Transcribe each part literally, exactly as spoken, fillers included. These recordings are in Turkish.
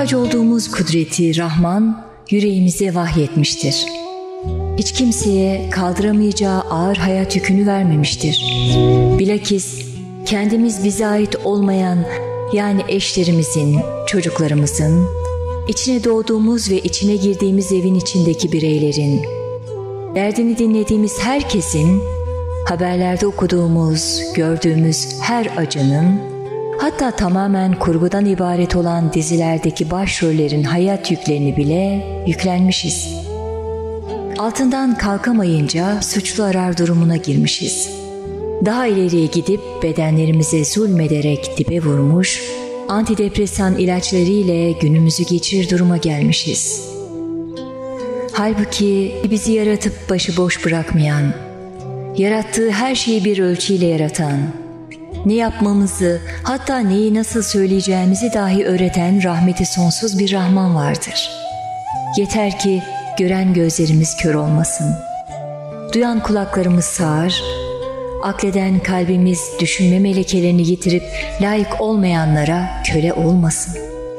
Muhtaç olduğumuz kudreti Rahman yüreğimize vahyetmiştir. Hiç kimseye kaldıramayacağı ağır hayat yükünü vermemiştir. Bilakis kendimiz bize ait olmayan, yani eşlerimizin, çocuklarımızın, içine doğduğumuz ve içine girdiğimiz evin içindeki bireylerin, derdini dinlediğimiz herkesin, haberlerde okuduğumuz, gördüğümüz her acının, hatta tamamen kurgudan ibaret olan dizilerdeki başrollerin hayat yüklerini bile yüklenmişiz. Altından kalkamayınca suçlu arar durumuna girmişiz. Daha ileriye gidip bedenlerimize zulmederek dibe vurmuş, antidepresan ilaçlarıyla günümüzü geçirir duruma gelmişiz. Halbuki bizi yaratıp başıboş bırakmayan, yarattığı her şeyi bir ölçüyle yaratan, ne yapmamızı, hatta neyi nasıl söyleyeceğimizi dahi öğreten rahmeti sonsuz bir Rahman vardır. Yeter ki gören gözlerimiz kör olmasın, duyan kulaklarımız sağır, akleden kalbimiz düşünme melekelerini yitirip layık olmayanlara köle olmasın.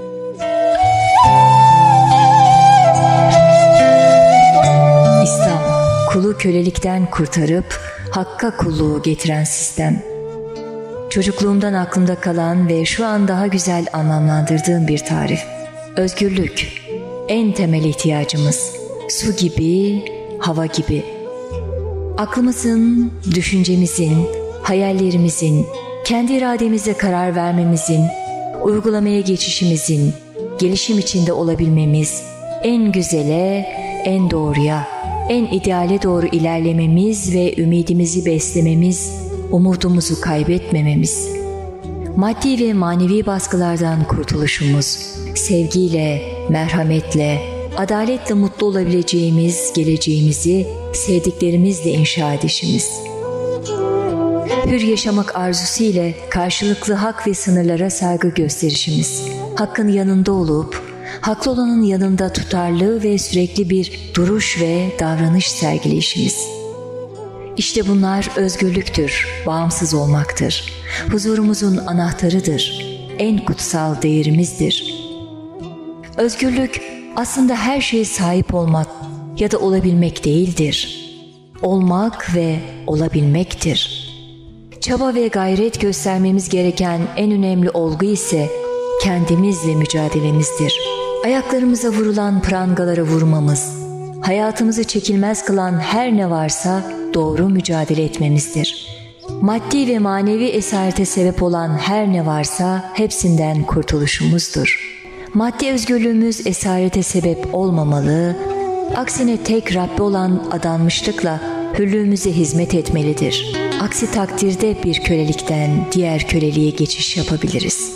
İslam, kulu kölelikten kurtarıp hakka kulluğu getiren sistem. Çocukluğumdan aklımda kalan ve şu an daha güzel anlamlandırdığım bir tarif. Özgürlük, en temel ihtiyacımız. Su gibi, hava gibi. Aklımızın, düşüncemizin, hayallerimizin, kendi irademize karar vermemizin, uygulamaya geçişimizin, gelişim içinde olabilmemiz, en güzele, en doğruya, en ideale doğru ilerlememiz ve ümidimizi beslememiz, umudumuzu kaybetmememiz, maddi ve manevi baskılardan kurtuluşumuz, sevgiyle, merhametle, adaletle mutlu olabileceğimiz geleceğimizi sevdiklerimizle inşa edişimiz. Hür yaşamak arzusu ile karşılıklı hak ve sınırlara saygı gösterişimiz. Hakkın yanında olup, haklı olanın yanında tutarlı ve sürekli bir duruş ve davranış sergileyişimiz. İşte bunlar özgürlüktür, bağımsız olmaktır. Huzurumuzun anahtarıdır, en kutsal değerimizdir. Özgürlük aslında her şeye sahip olmak ya da olabilmek değildir. Olmak ve olabilmektir. Çaba ve gayret göstermemiz gereken en önemli olgu ise kendimizle mücadelemizdir. Ayaklarımıza vurulan prangalara vurmamız, hayatımızı çekilmez kılan her ne varsa doğru mücadele etmemizdir. Maddi ve manevi esarete sebep olan her ne varsa hepsinden kurtuluşumuzdur. Maddi özgürlüğümüz esarete sebep olmamalı, aksine tek Rabbi olan adanmışlıkla hürlüğümüze hizmet etmelidir. Aksi takdirde bir kölelikten diğer köleliğe geçiş yapabiliriz.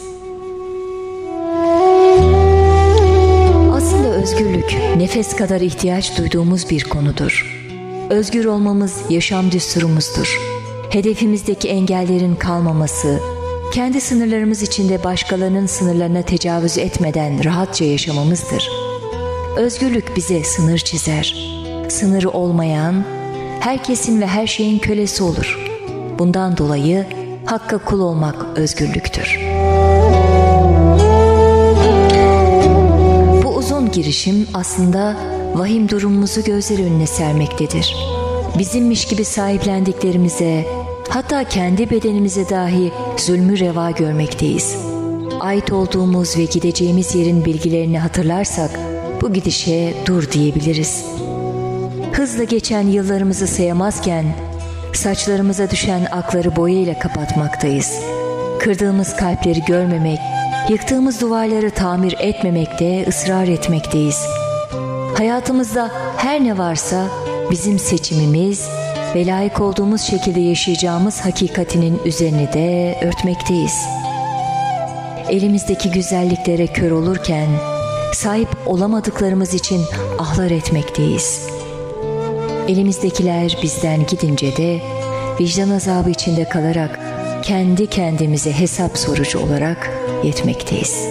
Aslında özgürlük nefes kadar ihtiyaç duyduğumuz bir konudur. Özgür olmamız yaşam düsturumuzdur. Hedefimizdeki engellerin kalmaması, kendi sınırlarımız içinde başkalarının sınırlarına tecavüz etmeden rahatça yaşamamızdır. Özgürlük bize sınır çizer. Sınırı olmayan, herkesin ve her şeyin kölesi olur. Bundan dolayı hakka kul olmak özgürlüktür. Bu uzun girişim aslında vahim durumumuzu gözler önüne sermektedir. Bizimmiş gibi sahiplendiklerimize, hatta kendi bedenimize dahi zulmü reva görmekteyiz. Ait olduğumuz ve gideceğimiz yerin bilgilerini hatırlarsak bu gidişe dur diyebiliriz. Hızla geçen yıllarımızı sayamazken saçlarımıza düşen akları boyayla kapatmaktayız. Kırdığımız kalpleri görmemek, yıktığımız duvarları tamir etmemekte ısrar etmekteyiz. Hayatımızda her ne varsa bizim seçimimiz ve layık olduğumuz şekilde yaşayacağımız hakikatinin üzerini de örtmekteyiz. Elimizdeki güzelliklere kör olurken sahip olamadıklarımız için ahlar etmekteyiz. Elimizdekiler bizden gidince de vicdan azabı içinde kalarak kendi kendimize hesap sorucu olarak yetmekteyiz.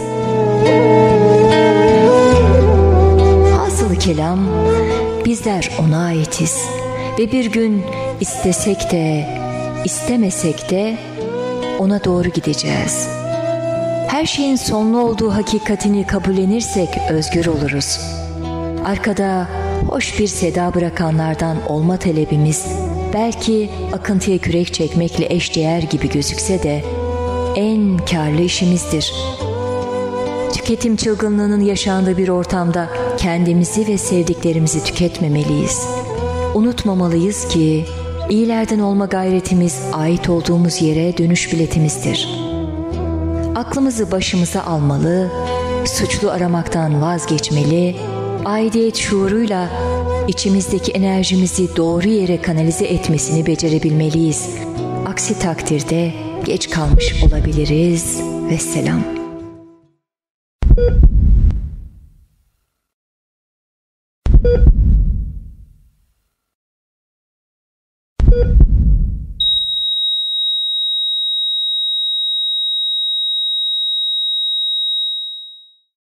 Hasılı kelam, bizler ona aitiz ve bir gün istesek de istemesek de ona doğru gideceğiz. Her şeyin sonlu olduğu hakikatini kabullenirsek özgür oluruz. Arkada hoş bir seda bırakanlardan olma talebimiz belki akıntıya kürek çekmekle eşdeğer gibi gözükse de en kârlı işimizdir. Tüketim çılgınlığının yaşandığı bir ortamda kendimizi ve sevdiklerimizi tüketmemeliyiz. Unutmamalıyız ki iyilerden olma gayretimiz ait olduğumuz yere dönüş biletimizdir. Aklımızı başımıza almalı, suçlu aramaktan vazgeçmeli, aidiyet şuuruyla içimizdeki enerjimizi doğru yere kanalize etmesini becerebilmeliyiz. Aksi takdirde geç kalmış olabiliriz. Vesselam. You